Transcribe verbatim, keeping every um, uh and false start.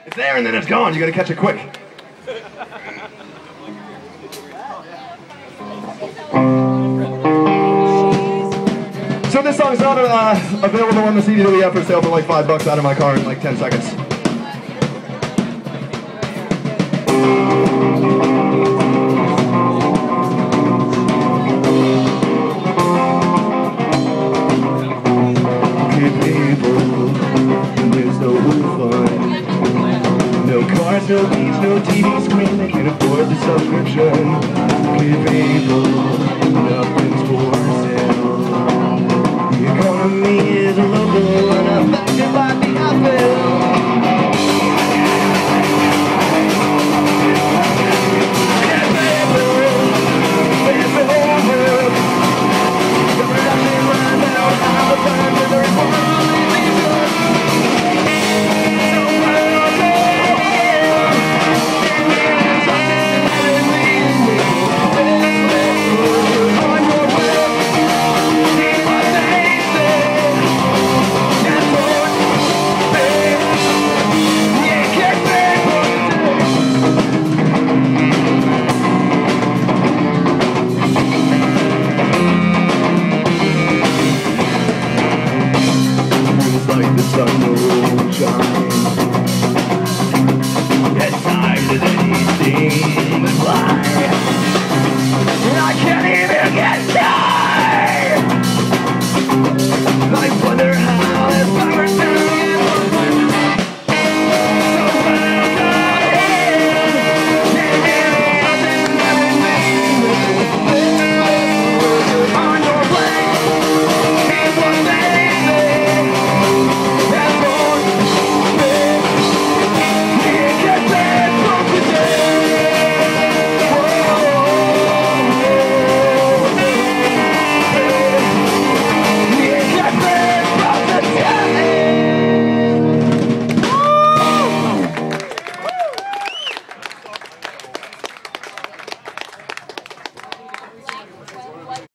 It's there and then it's gone. You gotta catch it quick. So this song's not uh, available on the C D that we have for sale for like five bucks out of my car in like ten seconds. Okay, people, there's no fun. No cars, no beats, no T V screen that can afford the subscription. Okay, people, nothing's for sale. The economy is a